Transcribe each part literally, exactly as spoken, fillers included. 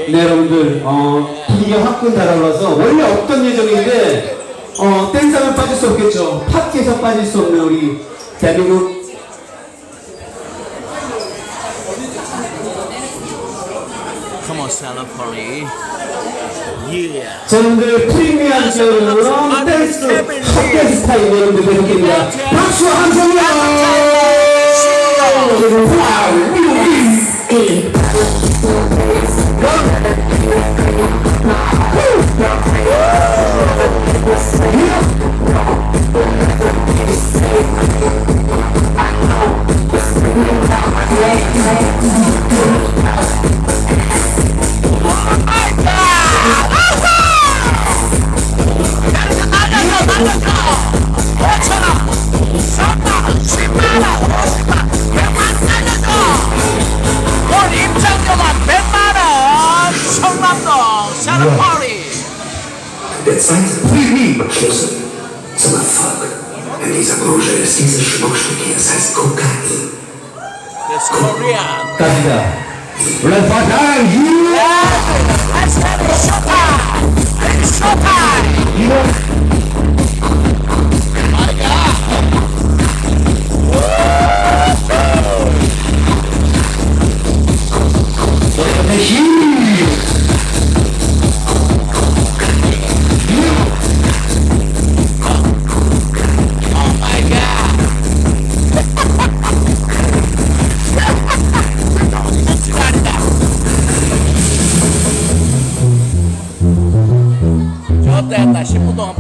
네, 여러분들, 어, 분위기가 화끈 달아올라서 원래 없던 예정인데, 어, 댄스하면 빠질 수 없겠죠. 팟캐에서 빠질 수 없는 우리 대한민국. Come on, Salad Party. Yeah. 자, 여러분들, 프리미엄 지역으로 댄스, 팟캐 스타일 여러분들 뵙겠습니다. 박수와 함성이요! Der zweite Schlüssel zum Erfolg in dieser Branche ist dieses Schmuckstück hier. Es heißt Kokain. It's Korean. 갑니다. Let's fight time! Let's have a showtime! It's showtime! My God! 좋다, 십 분 동안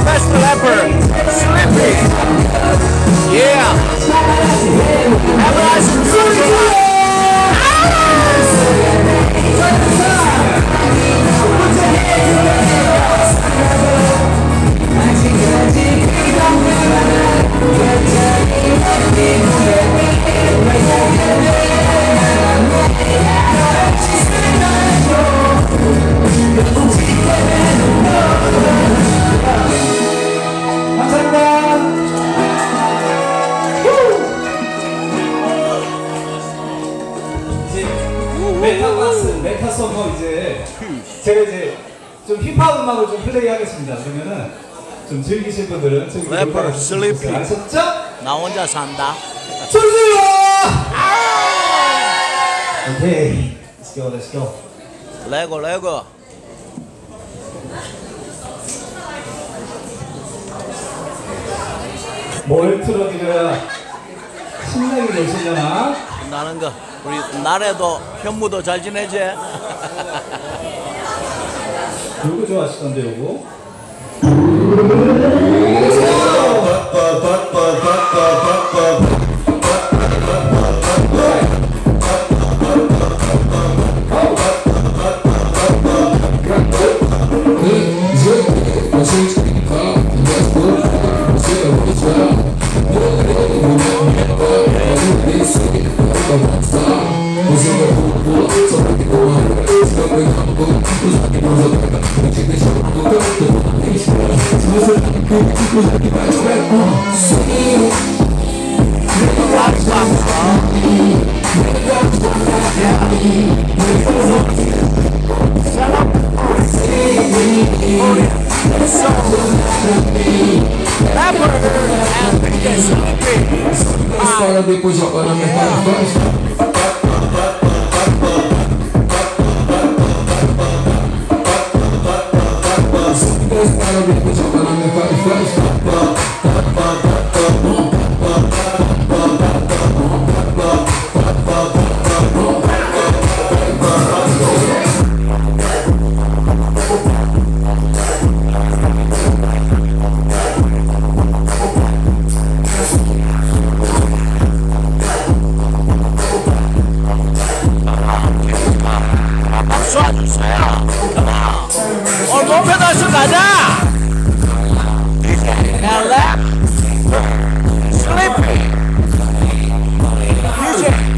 best rapper, Sleepy. Yeah. Have a nice 메타박스, 메타서버 이제 제가 이제 좀 힙합 음악을 좀 플레이하겠습니다. 그러면은 좀 즐기실 분들은 저기 래퍼 슬리피. 아셨죠? 나 혼자 산다. 주세요! 오케이, let's go, let's go. 레고 레고. 뭘 틀어드려야 신나게 되시려나? 나는 거. 우리 나래도 현무도 잘 지내지? 요거 좋아하시던데 요거? Para depois jogar na minha cara. Para depois jogar na minha cara. 오늘 목표 달성 가자! 엘라 슬리피 뮤직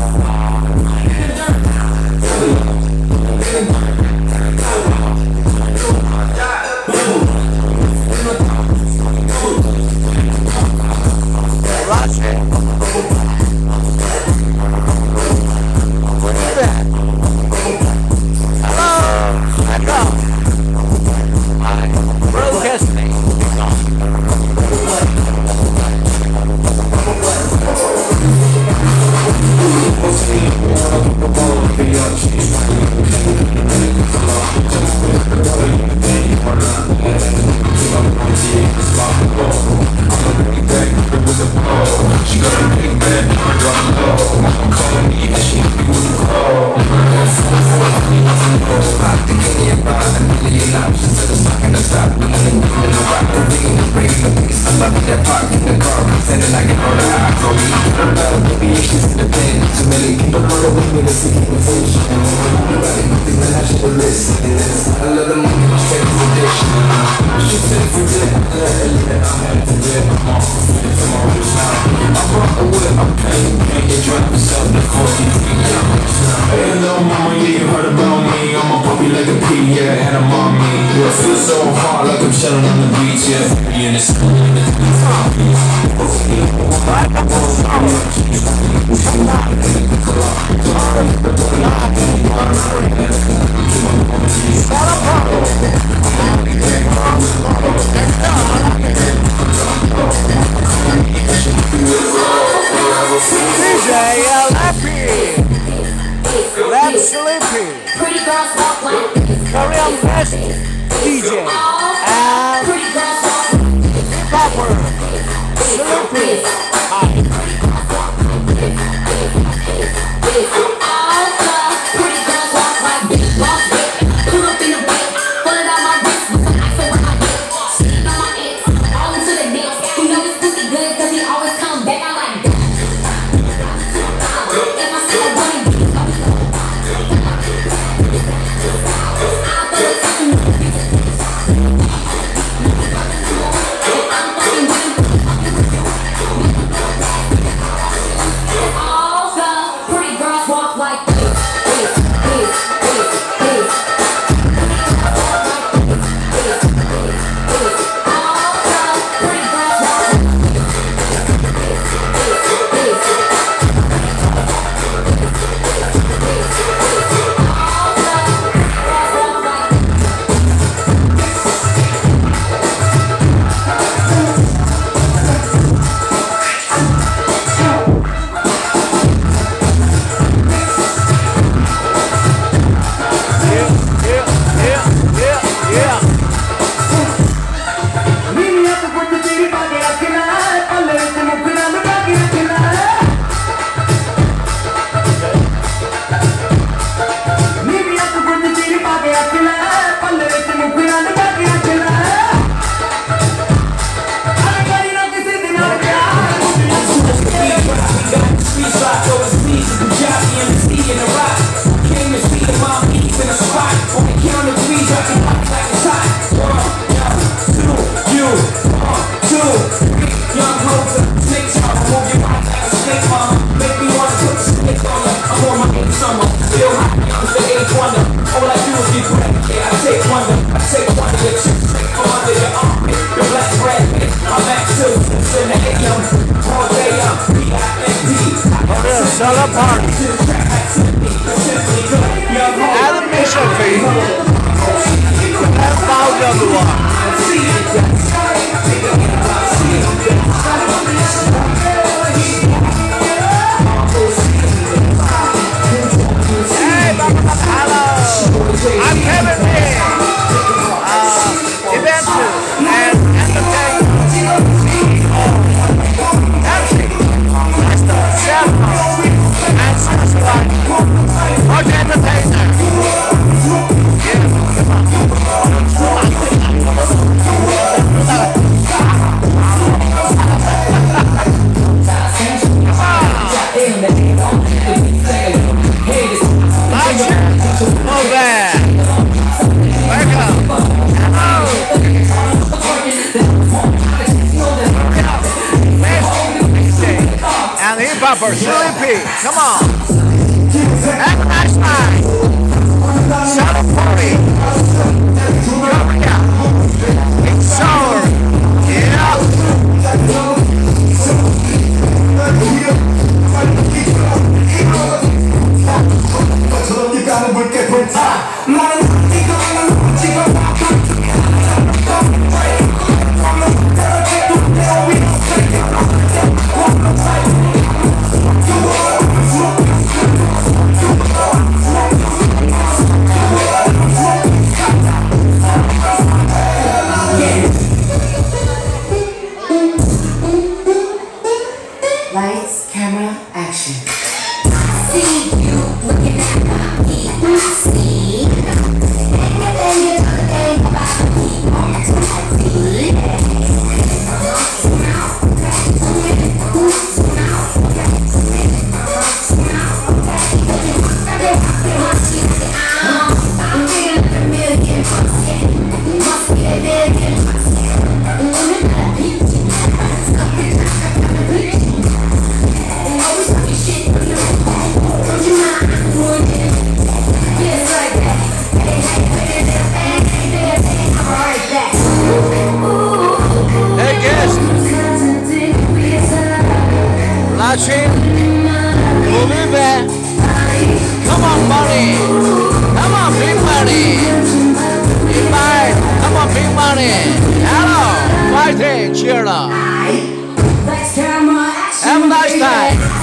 Korean best D J and hip-hopper Sleepy. Admission fee ten thousand won. Hey, hello. I'm Kevin Lee. Uh, event and entertainment C E O. M C, Mister Chef, and subscribe. Much entertainer. And hip hopper, Sleepy, come on. Have a nice night. Celebrate. Korea. It's sour. Lights, camera, action. See you looking at me. I see. Everything you talk about me. Want to see. I'm thinking of a million bucks. Must be a million bucks. Hey guest, watching movie back. Come on, buddy. Come on, big money. Big money. Come on, big money. Hello, fighting, cheer up. Have a nice time.